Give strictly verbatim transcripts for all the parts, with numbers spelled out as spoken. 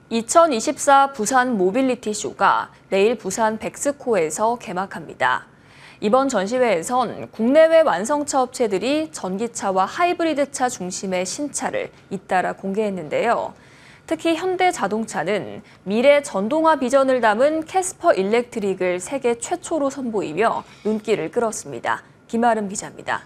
이천이십사 부산 모빌리티 쇼가 내일 부산 백스코에서 개막합니다. 이번 전시회에선 국내외 완성차 업체들이 전기차와 하이브리드차 중심의 신차를 잇따라 공개했는데요. 특히 현대자동차는 미래 전동화 비전을 담은 캐스퍼 일렉트릭을 세계 최초로 선보이며 눈길을 끌었습니다. 김아름 기자입니다.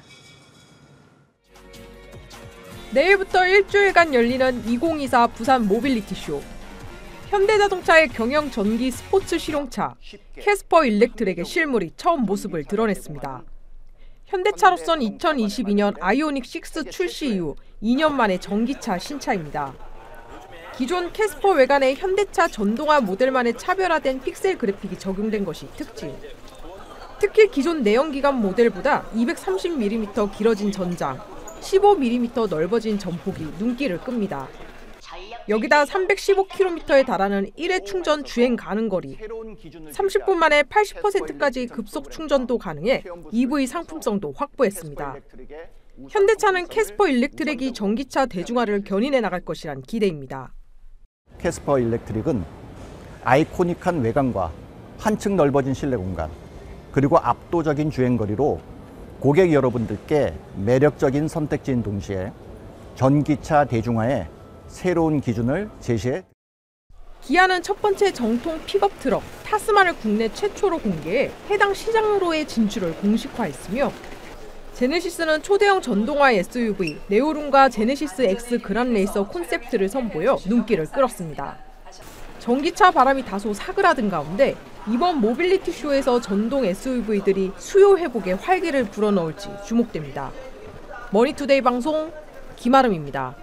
내일부터 일주일간 열리는 이천이십사 부산 모빌리티 쇼. 현대자동차의 경영 전기 스포츠 실용차 캐스퍼 일렉트릭의 실물이 처음 모습을 드러냈습니다. 현대차로선 이천이십이 년 아이오닉 육 출시 이후 이 년 만에 전기차 신차입니다. 기존 캐스퍼 외관에 현대차 전동화 모델만의 차별화된 픽셀 그래픽이 적용된 것이 특징. 특히 기존 내연기관 모델보다 이백삼십 밀리미터 길어진 전장, 십오 밀리미터 넓어진 전폭이 눈길을 끕니다. 여기다 삼백십오 킬로미터에 달하는 일회 충전 주행 가능 거리, 삼십 분 만에 팔십 퍼센트까지 급속 충전도 가능해 이브이 상품성도 확보했습니다. 현대차는 캐스퍼 일렉트릭이 전기차 대중화를 견인해 나갈 것이란 기대입니다. 캐스퍼 일렉트릭은 아이코닉한 외관과 한층 넓어진 실내 공간, 그리고 압도적인 주행거리로 고객 여러분들께 매력적인 선택지인 동시에 전기차 대중화에 새로운 기준을 제시해 기아는 첫 번째 정통 픽업 트럭 타스만을 국내 최초로 공개해 해당 시장으로의 진출을 공식화했으며 제네시스는 초대형 전동화 에스유브이 네오룸과 제네시스 X 그란레이서 콘셉트를 선보여 눈길을 끌었습니다. 전기차 바람이 다소 사그라든 가운데 이번 모빌리티 쇼에서 전동 에스유브이들이 수요 회복에 활기를 불어넣을지 주목됩니다. 머니투데이 방송 김아름입니다.